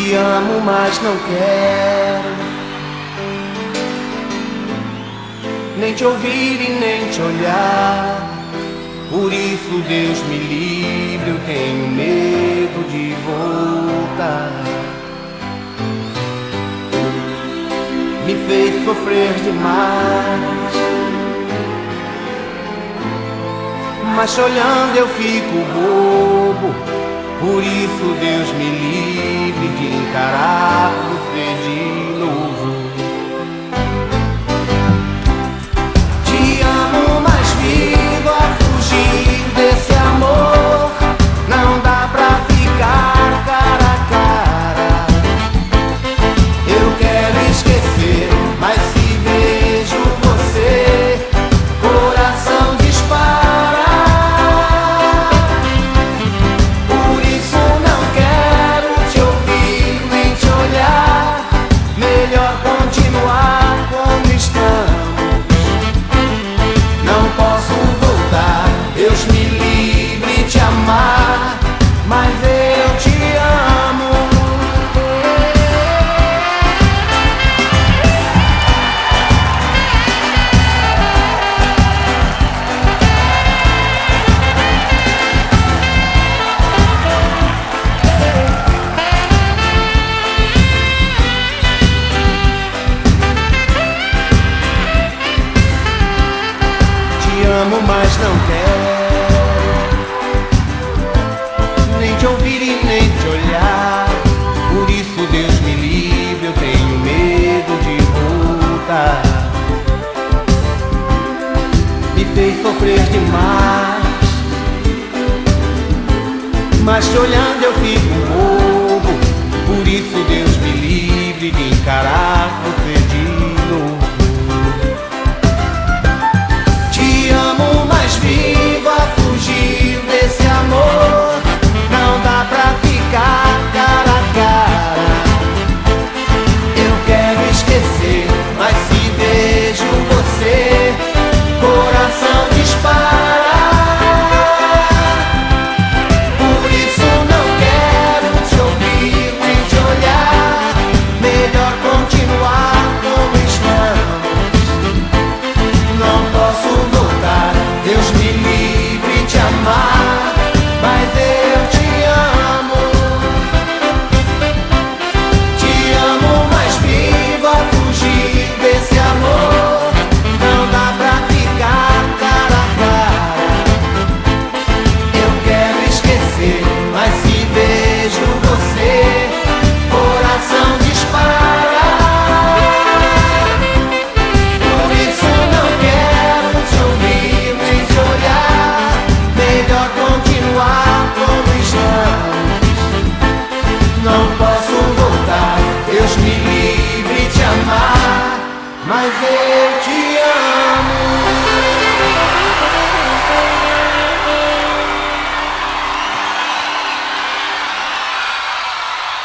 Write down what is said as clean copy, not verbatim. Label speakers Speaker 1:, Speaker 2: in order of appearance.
Speaker 1: Te amo, mas não quero nem te ouvir e nem te olhar. Por isso, Deus me livre, eu tenho medo de voltar. Me fez sofrer demais, mas te olhando eu fico bobo. Por isso, Deus me livre de encarar você de novo. Te amo, mas vivo a fugir desse amor. Não dá pra ficar cara a cara. Eu quero esquecer, mas se vejo você, coração dispara. Por isso não quero te ouvir nem te olhar. Melhor continuar como estamos. Não posso voltar, Deus me livre de te amar, mas eu te amo. Te amo, mas não quero nem te ouvir e nem te olhar. Por isso, Deus me livre, eu tenho medo de voltar. Me fez sofrer demais, mas te olhando eu fico bobo. Por isso, Deus me livre de encarar você de novo. Te amo, mas vivo a fugir desse amor. Não dá pra ficar cara a cara. Eu quero esquecer, mas se vejo você, coração dispara. Por isso não quero te ouvir nem te olhar. Melhor continuar como estamos. Não posso voltar, Deus me livre de te amar, mas eu te amo. Te amo, mas vivo a fugir desse amor. Não dá pra ficar cara a cara. Eu quero esquecer, mas se vejo você, coração dispara. Por isso não quero te ouvir nem te olhar. Melhor continuar como estamos. Não posso voltar, Deus me livre de te amar, mas eu